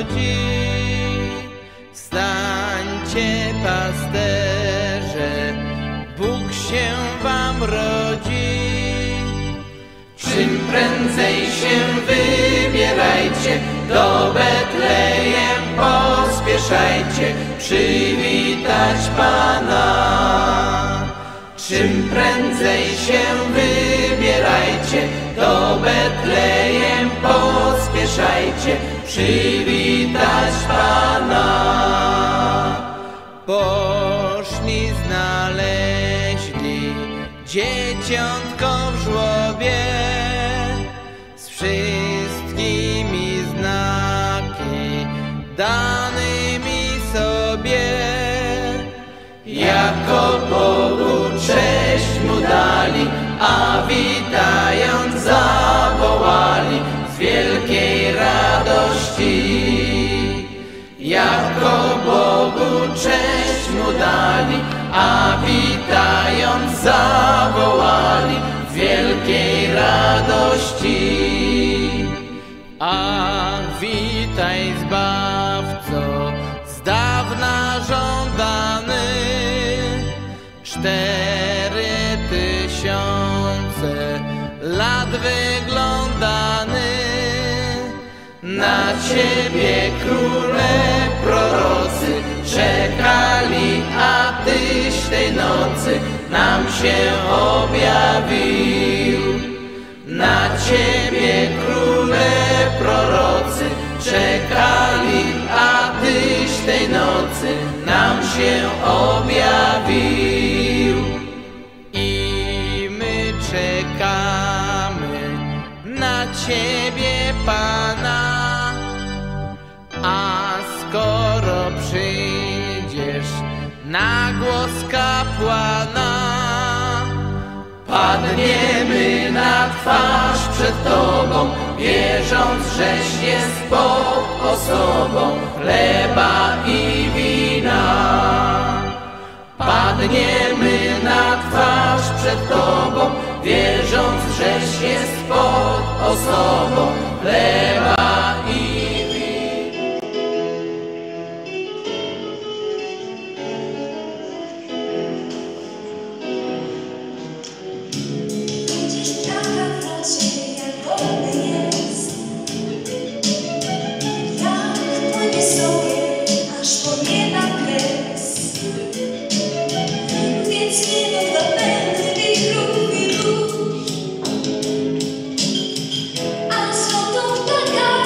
rodzi. Wstańcie, pasterze, Bóg się wam rodzi. Czym prędzej się wybierajcie, do Betlejem pospieszajcie, przywitać Pana. Czym prędzej się wybierajcie, do Betlejem pospieszajcie, przywitać Pana. Poszli, znaleźli dzieciątko w żłobie, z wszystkimi znaki danymi sobie. Jako Bogu cześć mu dali, a witając zawołali z wielkiej radości. Jako Bogu cześć mu dali, a witając zawołali z wielkiej radości. Ach, witaj Zbawco, z dawna żądany, 4000 lat wyglądany. Na Ciebie króle prorocy czekali, a Tyś tej nocy nam się objawił. Na Ciebie króle prorocy czekali, a Tyś tej nocy nam się objawił. I my czekamy na Ciebie, Pana, a skoro przyjdziesz na głos kapłana, padniemy na twarz przed Tobą, wierząc, żeś jest Bóg osobą chleba i wina. Padniemy na twarz przed Tobą, wierząc, żeś jest Bóg osobą chleba i wina. A złotą taka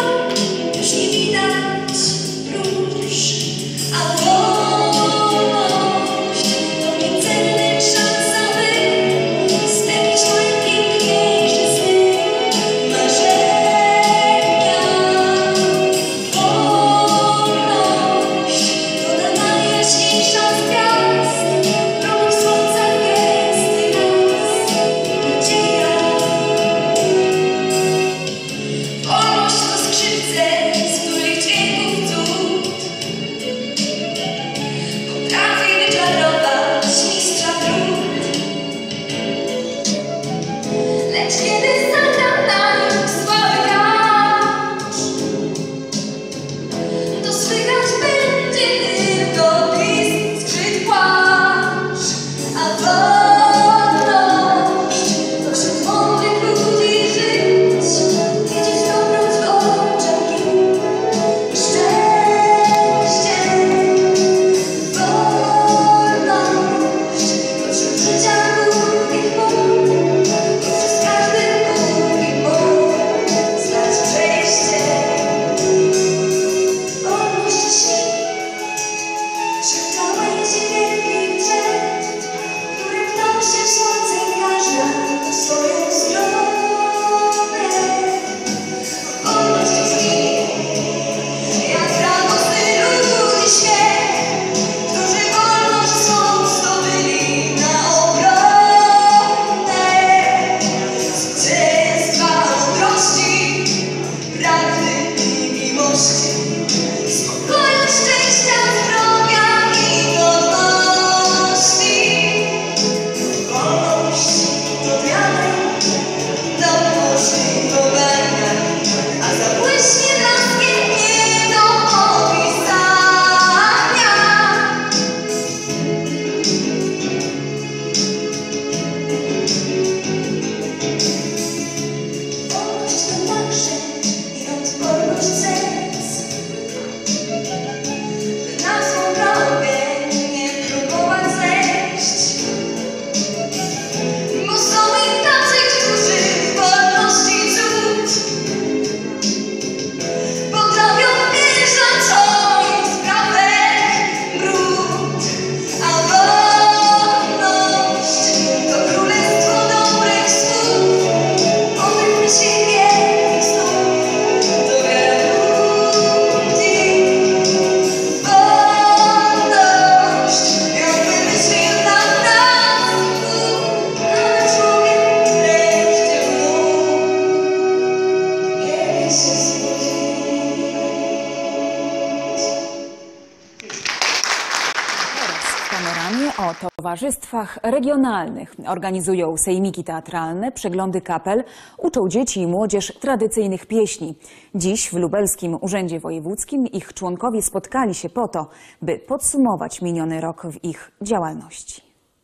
O towarzystwach regionalnych organizują sejmiki teatralne, przeglądy kapel, uczą dzieci i młodzież tradycyjnych pieśni. Dziś w Lubelskim Urzędzie Wojewódzkim ich członkowie spotkali się po to, by podsumować miniony rok w ich działalności.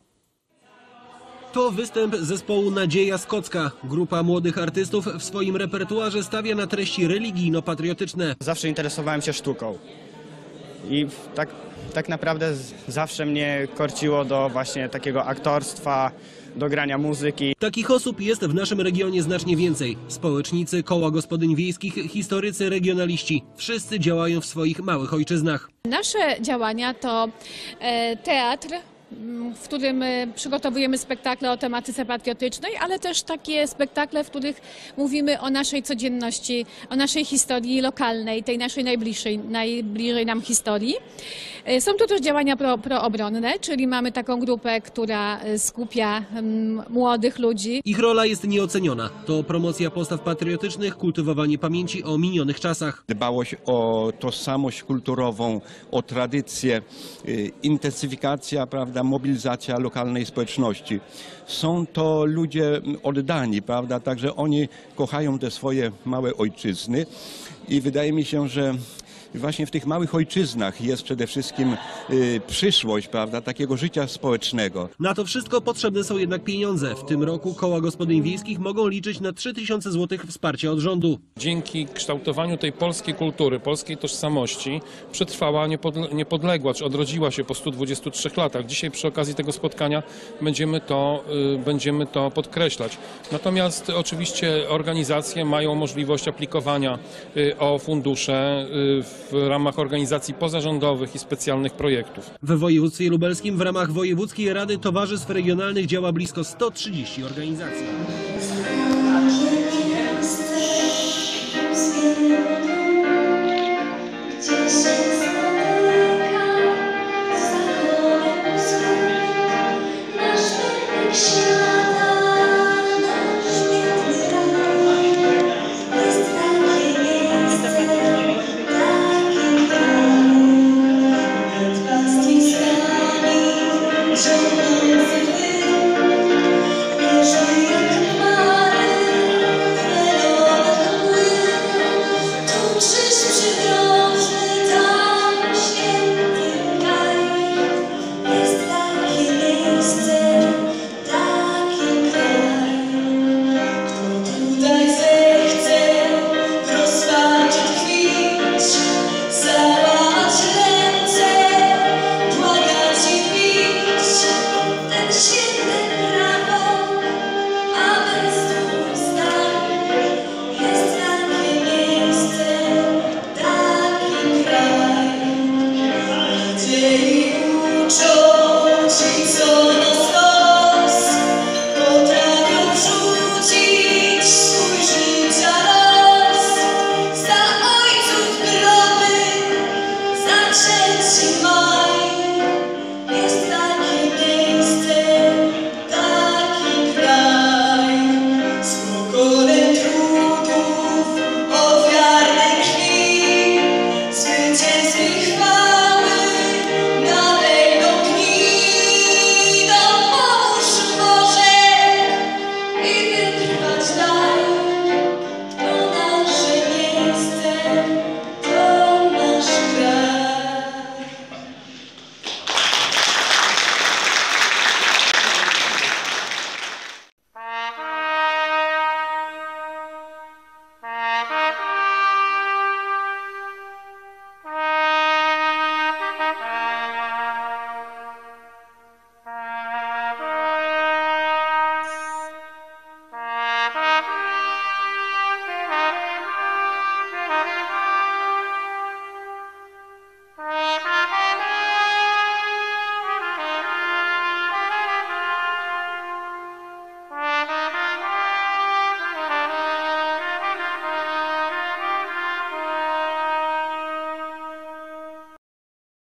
To występ zespołu Nadzieja z Kocka. Grupa młodych artystów w swoim repertuarze stawia na treści religijno-patriotyczne. Zawsze interesowałem się sztuką i tak naprawdę zawsze mnie korciło do właśnie takiego aktorstwa, do grania muzyki. Takich osób jest w naszym regionie znacznie więcej. Społecznicy, koła gospodyń wiejskich, historycy, regionaliści. Wszyscy działają w swoich małych ojczyznach. Nasze działania to teatr, w którym przygotowujemy spektakle o tematyce patriotycznej, ale też takie spektakle, w których mówimy o naszej codzienności, o naszej historii lokalnej, tej naszej najbliżej nam historii. Są to też działania proobronne, czyli mamy taką grupę, która skupia młodych ludzi. Ich rola jest nieoceniona. To promocja postaw patriotycznych, kultywowanie pamięci o minionych czasach. Dbałość o tożsamość kulturową, o tradycję, intensyfikacja, prawda, mobilizacja lokalnej społeczności. Są to ludzie oddani, prawda, także oni kochają te swoje małe ojczyzny i wydaje mi się, że właśnie w tych małych ojczyznach jest przede wszystkim przyszłość, prawda, takiego życia społecznego. Na to wszystko potrzebne są jednak pieniądze. W tym roku koła gospodyń wiejskich mogą liczyć na 3000 zł wsparcia od rządu. Dzięki kształtowaniu tej polskiej kultury, polskiej tożsamości przetrwała niepodległa, czy odrodziła się po 123 latach. Dzisiaj przy okazji tego spotkania będziemy to podkreślać. Natomiast oczywiście organizacje mają możliwość aplikowania o fundusze w ramach organizacji pozarządowych i specjalnych projektów. W województwie lubelskim w ramach Wojewódzkiej Rady Towarzystw Regionalnych działa blisko 130 organizacji.